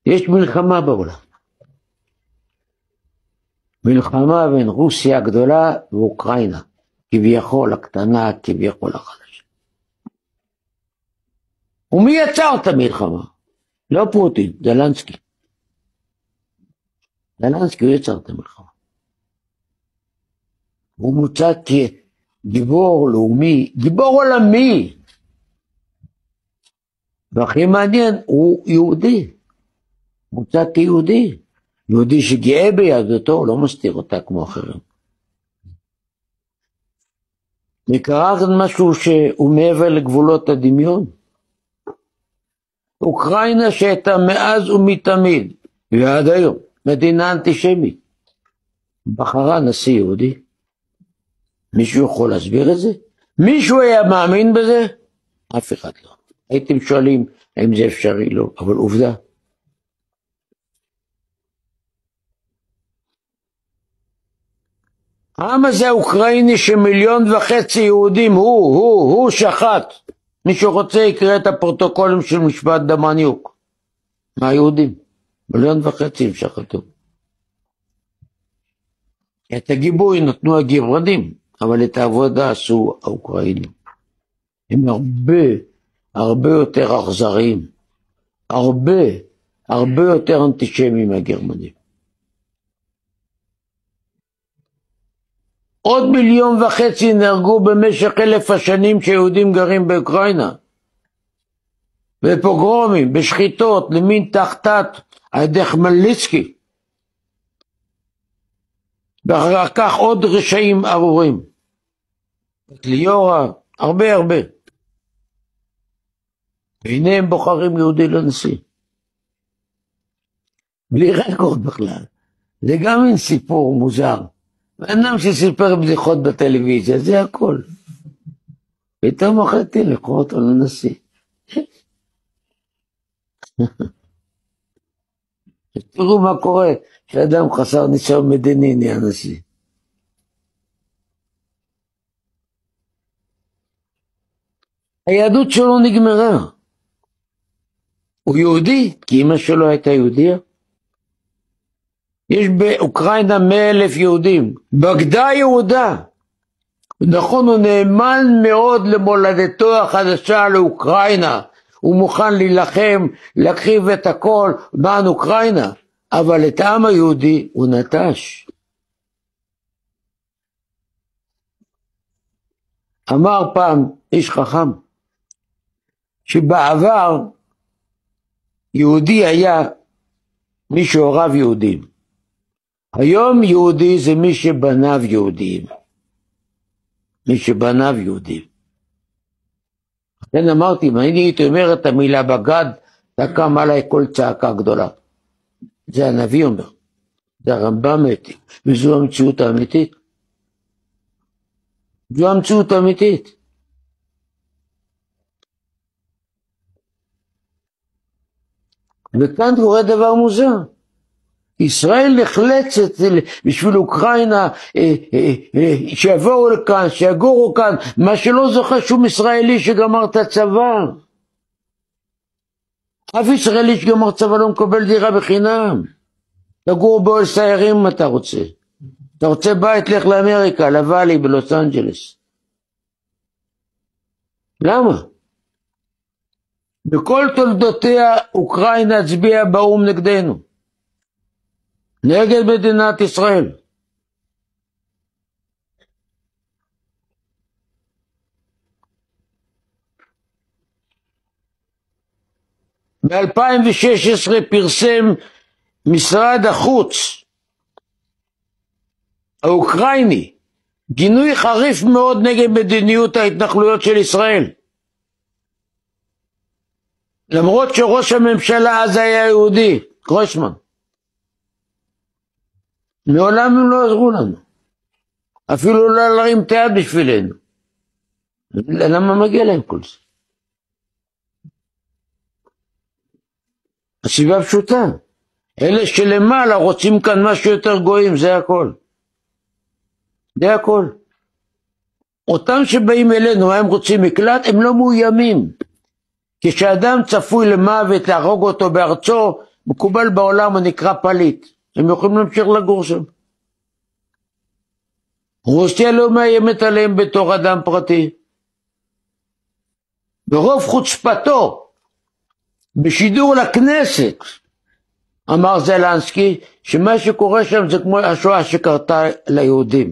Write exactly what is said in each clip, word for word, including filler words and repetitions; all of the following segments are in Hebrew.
יש מלחמה בעולם. מלחמה בין רוסיה הגדולה ואוקראינה, כביכול הקטנה, כביכול החלשה. ומי יצר את המלחמה? לא פוטין, זלנסקי. זלנסקי הוא יצר את המלחמה. הוא מוצא כגיבור לאומי, גיבור עולמי. והכי מעניין, הוא יהודי. מוצא כיהודי. יהודי שגאה ביהדותו, לא מסתיר אותה כמו אחרים. וקרה כאן משהו שהוא מעבר לגבולות הדמיון. אוקראינה שהייתה מאז ומתמיד, ועד היום, מדינה אנטישמית, בחרה נשיא יהודי. מישהו יכול להסביר את זה? מישהו היה מאמין בזה? אף אחד לא. הייתם שואלים האם זה אפשרי? לא, אבל עובדה. העם הזה האוקראיני שמיליון וחצי יהודים, הוא, הוא, הוא שחט. מי שרוצה יקרא את הפרוטוקולים של משפט דמניוק. מהיהודים. מיליון וחצי הם שחטו. את הגיבוי נתנו הגברנים, אבל את העבודה עשו האוקראינים. הם הרבה, הרבה יותר אכזריים. הרבה, הרבה יותר אנטישמיים מהגרמנים. עוד מיליון וחצי נהרגו במשך אלף השנים שיהודים גרים באוקראינה. בפוגרומים, בשחיטות, למין תחתת, על ידי חמלניצקי. ואחר כך עוד רשעים ארורים. ליאורה, הרבה הרבה. והנה הם בוחרים יהודי לנשיא. בלי רקורד בכלל. זה גם אין סיפור מוזר. ואינם שסיפר בדיחות בטלוויזיה, זה הכל. פתאום החלטים לקרוא אותו לנשיא. תראו מה קורה, שאדם חסר ניסיון מדיני נהיה נשיא. היהדות שלו נגמרה. הוא יהודי, כי אמא שלו הייתה יהודיה. יש באוקראינה מאה אלף יהודים. בגדה יהודה. נכון, הוא נאמן מאוד למולדתו החדשה לאוקראינה. הוא מוכן להילחם, להקריב את הכל למען אוקראינה. אבל את העם היהודי הוא נטש. אמר פעם איש חכם, שבעבר יהודי היה מי שהוריו יהודים. היום יהודי זה מי שבניו יהודים. מי שבניו יהודים. לכן אמרתי, אם אני הייתי אומר את המילה בגד, תקם עליי כל צעקה גדולה. זה הנביא אומר. זה הרמב"ם אמיתי. וזו המציאות האמיתית. זו המציאות האמיתית. וכאן קורה דבר מוזר. ישראל נחלצת בשביל אוקראינה, שיבואו לכאן, שיגורו כאן, מה שלא זוכה שום ישראלי שגמר את הצבא. אף ישראלי שגמר צבא לא מקבל דירה בחינם. תגור באוהל סיירים אם אתה רוצה. אתה רוצה בית, לך לאמריקה, לוואלי בלוס אנג'לס. למה? בכל תולדותיה אוקראינה הצביעה באו"ם נגדנו. נגד מדינת ישראל. ב-אלפיים ושש עשרה פרסם משרד החוץ האוקראיני גינוי חריף מאוד נגד מדיניות ההתנחלויות של ישראל. למרות שראש הממשלה אז היה יהודי, גרויסמן. מעולם הם לא עזרו לנו. אפילו לא להרים את היד בשבילנו. למה מגיע להם כל זה? הסיבה פשוטה. אלה שלמעלה רוצים כאן משהו יותר גויים, זה הכל. זה הכל. אותם שבאים אלינו, הם רוצים מקלט, הם לא מאוימים. כשאדם צפוי למוות להרוג אותו בארצו, מקובל בעולם, הוא נקרא פליט. הם יכולים להמשיך לגור שם. רוסיה לא מאיימת עליהם בתור אדם פרטי. ברוב חוצפתו, בשידור לכנסת, אמר זלנסקי, שמה שקורה שם זה כמו השואה שקרתה ליהודים.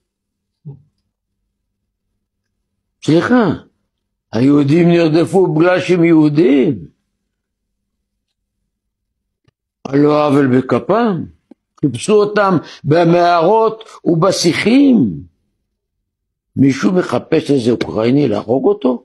סליחה, היהודים נרדפו בגלל שהם יהודים. על לא עוול בכפם. חיפשו אותם במערות ובשיחים. מישהו מחפש איזה אוקראיני להרוג אותו?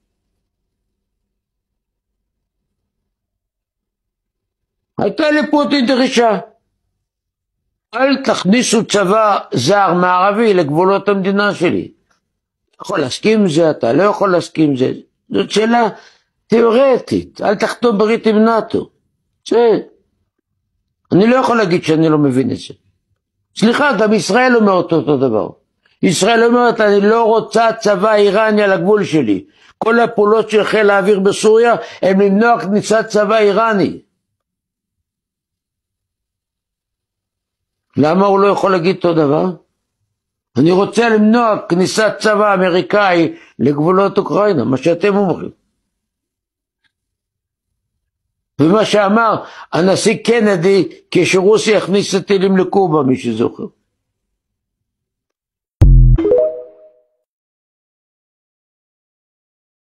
הייתה לפוטין דרישה. אל תכניסו צבא זר מערבי לגבולות המדינה שלי. אתה יכול להסכים עם זה, אתה לא יכול להסכים עם זה. זאת שאלה תיאורטית. אל תחתום ברית עם נאט"ו. זה... אני לא יכול להגיד שאני לא מבין את זה. סליחה, גם ישראל אומרת אותו דבר. ישראל אומרת, אני לא רוצה צבא איראני על הגבול שלי. כל הפעולות של חיל האוויר בסוריה הם למנוע כניסת צבא איראני. למה הוא לא יכול להגיד אותו דבר? אני רוצה למנוע כניסת צבא אמריקאי לגבולות אוקראינה, מה שאתם אומרים. ומה שאמר הנשיא קנדי כשרוסיה הכניסה טילים לקובה, מי שזוכר.